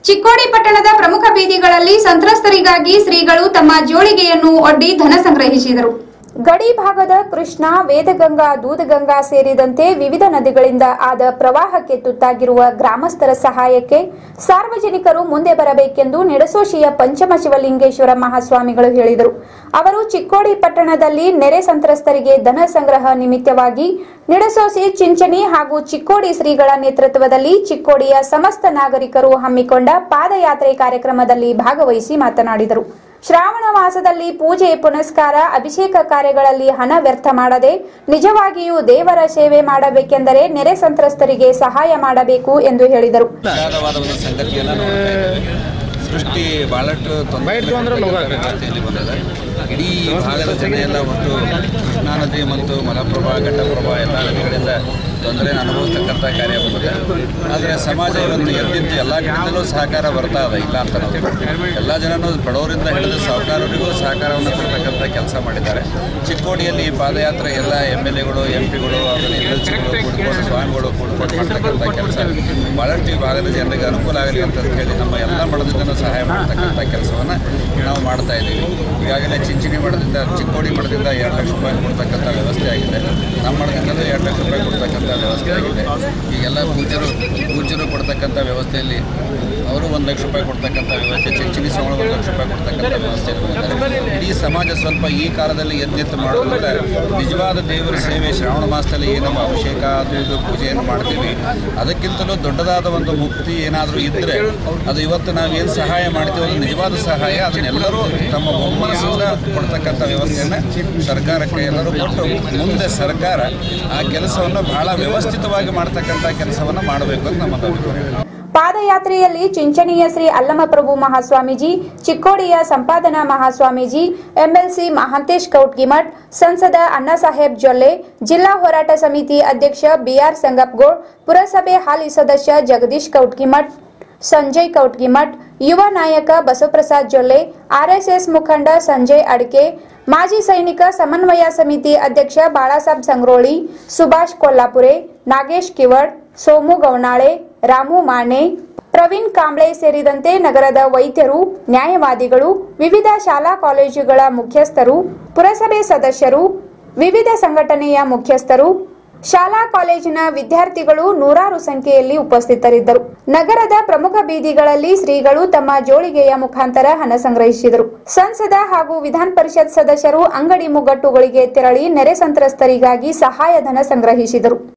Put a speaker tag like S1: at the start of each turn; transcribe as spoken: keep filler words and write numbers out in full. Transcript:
S1: ಚಿಕ್ಕೋಡಿ ಪಟ್ಟಣದ ಪ್ರಮುಖ ಬೀದಿಗಳಲ್ಲಿ ಸಂತ್ರಸ್ತರಿಗಾಗಿ ಶ್ರೀಗಳು ತಮ್ಮ ಜೋಳಿಗೆಯನ್ನು ಒಡ್ಡಿ ಧನ ಸಂಗ್ರಹಿಸಿದರು. ಗಡಿ ಭಾಗದ ಕೃಷ್ಣಾ, ವೇದಗಂಗಾ, ದೂದಗಂಗಾ ಸೇರಿದಂತೆ ವಿವಿಧ ನದಿಗಳಿಂದ ಆದ ಪ್ರವಾಹಕ್ಕೆ ತುತ್ತಾಗಿರುವ ಗ್ರಾಮಸ್ಥರ ಸಹಾಯಕ್ಕೆ ಸಾರ್ವಜನಿಕರು ಮುಂದೆ ಬರಬೇಕೆಂದು ನಿಡಸೋಶಿಯ ಪಂಚಮ ಶಿವಲಿಂಗೇಶ್ವರ ಮಹಾಸ್ವಾಮಿಗಳು ಹೇಳಿದರು. ಅವರು ಚಿಕ್ಕೋಡಿ ಪಟ್ಟಣದಲ್ಲಿ ನೆರೆ ಸಂತ್ರಸ್ತರಿಗೆ ಧನ ಸಂಗ್ರಹ ನಿಮಿತ್ತವಾಗಿ ನಿಡಸೋಸಿ, ಚಿಂಚಣಿ ಹಾಗೂ ಚಿಕ್ಕೋಡಿ ಶ್ರೀಗಳ ನೇತೃತ್ವದಲ್ಲಿ ಚಿಕ್ಕೋಡಿಯ ಸಮಸ್ತ ನಾಗರಿಕರು ಹಮ್ಮಿಕೊಂಡ ಪಾದಯಾತ್ರೆ ಕಾರ್ಯಕ್ರಮದಲ್ಲಿ ಭಾಗವಹಿಸಿ ಮಾತನಾಡಿದರು. ಶ್ರಾವಣ ಮಾಸದಲ್ಲಿ ಪೂಜೆ ಪುನಸ್ಕಾರ, ಅಭಿಷೇಕ ಕಾರ್ಯಗಳಲ್ಲಿ ಹಣ ವ್ಯರ್ಥ ಮಾಡದೆ ನಿಜವಾಗಿಯೂ ದೇವರ ಸೇವೆ ಮಾಡಬೇಕೆಂದರೆ ನೆರೆ ಸಂತ್ರಸ್ತರಿಗೆ ಸಹಾಯ ಮಾಡಬೇಕು ಎಂದು ಹೇಳಿದರು.
S2: ಸೃಷ್ಟಿ ಬಹಳಷ್ಟು ತೊಂದರೆಯಲ್ಲಿ ಬಂದಿದೆ. ಇಡೀ ಭಾಗದ ಜನ ಎಲ್ಲ ಒಟ್ಟು ಕೃಷ್ಣಾ ನದಿ ಮತ್ತು ಮಲಪ್ರಭಾ, ಘಟ್ಟಪ್ರಭಾ ಎಲ್ಲ ನದಿಗಳಿಂದ ತೊಂದರೆಯನ್ನು ಅನುಭವಿಸ್ತಕ್ಕಂಥ ಕಾರ್ಯ ಬಂದಿದೆ. ಆದರೆ ಸಮಾಜ ಇವತ್ತು ಎದ್ದಿದ್ದು ಎಲ್ಲ ಕಡೆಯಲ್ಲೂ ಸಹಕಾರ ಬರ್ತಾ ಇದೆ, ಇಲ್ಲ ಅಂತ ಎಲ್ಲ ಜನನೂ ಬಡವರಿಂದ ಹಿಡಿದು ಸಾಹುಕಾರರಿಗೂ ಸಹಕಾರವನ್ನು ಕೊಡ್ತಕ್ಕಂಥ ಕೆಲಸ ಮಾಡಿದ್ದಾರೆ. ಚಿಕ್ಕೋಡಿಯಲ್ಲಿ ಪಾದಯಾತ್ರೆ ಎಲ್ಲ ಎಮ್ ಎಲ್ ಎಗಳು, ಎಂ ಪಿಗಳು, ಆಮೇಲೆ ಎಲ್ ಎಲ್ ಸಿಗಳು ಕೂಡಿಕೊಂಡು, ಸ್ವಾಮಿಗಳು ಕೂಡಿಕೊಂಡು ಮಾಡ್ತಕ್ಕಂಥ ಕೆಲಸ ಭಾಳಷ್ಟು ಈ ಭಾಗದ ಜನರಿಗೆ ಅನುಕೂಲ ಆಗಲಿ ಅಂತ ಹೇಳಿ ನಮ್ಮ ಎಲ್ಲ ಮಠದಿಂದನೂ ಸಹಾಯ ಮಾಡ್ತಕ್ಕಂಥ ಕೆಲಸವನ್ನು ನಾವು ಮಾಡ್ತಾ ಇದ್ದೀವಿ. ಈಗಾಗಲೇ ಚಿಂಚಣಿ ಮಠದಿಂದ, ಚಿಕ್ಕೋಡಿ ಮಠದಿಂದ ಎರಡು ಲಕ್ಷ ರೂಪಾಯಿ ಕೊಡ್ತಕ್ಕಂಥ ವ್ಯವಸ್ಥೆ ಆಗಿದೆ. ನಮ್ಮ ಮಠದಿಂದಲೂ ಎರಡು ಲಕ್ಷ ರೂಪಾಯಿ ಕೊಡ್ತಕ್ಕಂಥ ವ್ಯವಸ್ಥೆ ಆಗಿದೆ. ಈಗೆಲ್ಲ ಪೂಜ್ಯರು ಪೂಜ್ಯರು ಕೊಡ್ತಕ್ಕಂಥ ವ್ಯವಸ್ಥೆಯಲ್ಲಿ ಅವರು ಒಂದು ಲಕ್ಷ ರೂಪಾಯಿ ಕೊಡ್ತಕ್ಕಂಥ ವ್ಯವಸ್ಥೆ, ಚಿಂಚಣಿ ಸ್ವಾಮಿ ಒಂದು ಲಕ್ಷ ರೂಪಾಯಿ ಕೊಡ್ತಕ್ಕಂಥ ವ್ಯವಸ್ಥೆ ಇದ್ದಾರೆ. ಇಡೀ ಸಮಾಜ ಸ್ವಲ್ಪ ಈ ಕಾಲದಲ್ಲಿ ಎದ್ದೆತ್ತು ಮಾಡೋದ್ರಿಂದ ನಿಜವಾದ ದೇವರ ಸೇವೆ ಶ್ರಾವಣ ಮಾಸದಲ್ಲಿ ಏನು ನಾವು ಅಭಿಷೇಕ ಅದು ಇದು ಪೂಜೆಯನ್ನು ಮಾಡ್ತೀವಿ, ಅದಕ್ಕಿಂತಲೂ ದೊಡ್ಡದಾದ ಒಂದು ಮುಕ್ತಿ ಏನಾದರೂ ಇದ್ದರೆ ಅದು ಇವತ್ತು ನಾವೇನು ಸಹಾಯ ಮಾಡ್ತೀವಿ ಅದು ನಿಜವಾದ ಸಹಾಯ. ಅದನ್ನೆಲ್ಲರೂ ತಮ್ಮ ಒಮ್ಮನಸ್ಸಿಂದ ಕೊಡ್ತಕ್ಕಂಥ ವ್ಯವಸ್ಥೆಯನ್ನು ಸರ್ಕಾರಕ್ಕೆ ಎಲ್ಲರೂ ಕೊಟ್ಟು ಮುಂದೆ ಸರ್ಕಾರ ಆ ಕೆಲಸವನ್ನು ಬಹಳ ವ್ಯವಸ್ಥಿತವಾಗಿ ಮಾಡ್ತಕ್ಕಂಥ ಕೆಲಸವನ್ನು ಮಾಡಬೇಕು ಅಂತ ನಮ್ಮ ಅಭಿಪ್ರಾಯ.
S1: ಪಾದಯಾತ್ರೆಯಲ್ಲಿ ಚಿಂಚಣಿಯ ಶ್ರೀ ಅಲ್ಲಮಪ್ರಭು ಮಹಾಸ್ವಾಮೀಜಿ, ಚಿಕ್ಕೋಡಿಯ ಸಂಪಾದನಾ ಮಹಾಸ್ವಾಮೀಜಿ, ಎಂಎಲ್ಸಿ ಮಹಾಂತೇಶ್ ಕೌಟ್ಗಿಮಠ್, ಸಂಸದ ಅಣ್ಣಾಸಾಹೇಬ್ ಜೊಲ್ಲೆ, ಜಿಲ್ಲಾ ಹೋರಾಟ ಸಮಿತಿ ಅಧ್ಯಕ್ಷ ಬಿಆರ್ ಸಂಗಪ್ಪಗೋಳ್, ಪುರಸಭೆ ಹಾಲಿ ಸದಸ್ಯ ಜಗದೀಶ್ ಕೌಟ್ಗಿಮಠ್, ಸಂಜಯ್ ಕೌಟ್ಗಿಮಠ್, ಯುವ ನಾಯಕ ಬಸವಪ್ರಸಾದ್ ಜೊಲ್ಲೆ, ಆರ್ಎಸ್ಎಸ್ ಮುಖಂಡ ಸಂಜಯ್ ಅಡ್ಕೆ, ಮಾಜಿ ಸೈನಿಕ ಸಮನ್ವಯ ಸಮಿತಿ ಅಧ್ಯಕ್ಷ ಬಾಳಾಸಾಬ್ ಸಂಗ್ರೋಳಿ, ಸುಭಾಷ್ ಕೊಲ್ಲಾಪುರೆ, ನಾಗೇಶ್ ಕಿವಡ್, ಸೋಮು ಗೌನಾಳೆ, ರಾಮು ಮಾನೆ, ಪ್ರವೀಣ್ ಕಾಂಬ್ಳೆ ಸೇರಿದಂತೆ ನಗರದ ವೈದ್ಯರು, ನ್ಯಾಯವಾದಿಗಳು, ವಿವಿಧ ಶಾಲಾ ಕಾಲೇಜುಗಳ ಮುಖ್ಯಸ್ಥರು, ಪುರಸಭೆ ಸದಸ್ಯರು, ವಿವಿಧ ಸಂಘಟನೆಯ ಮುಖ್ಯಸ್ಥರು, ಶಾಲಾ ಕಾಲೇಜಿನ ವಿದ್ಯಾರ್ಥಿಗಳು ನೂರಾರು ಸಂಖ್ಯೆಯಲ್ಲಿ ಉಪಸ್ಥಿತರಿದ್ದರು. ನಗರದ ಪ್ರಮುಖ ಬೀದಿಗಳಲ್ಲಿ ಶ್ರೀಗಳು ತಮ್ಮ ಜೋಳಿಗೆಯ ಮುಖಾಂತರ ಹಣ ಸಂಗ್ರಹಿಸಿದರು. ಸಂಸದ ಹಾಗೂ ವಿಧಾನ ಪರಿಷತ್ ಸದಸ್ಯರು ಅಂಗಡಿ ಮುಗ್ಗಟ್ಟುಗಳಿಗೆ ತೆರಳಿ ನೆರೆ ಸಂತ್ರಸ್ತರಿಗಾಗಿ ಸಹಾಯಧನ ಸಂಗ್ರಹಿಸಿದರು.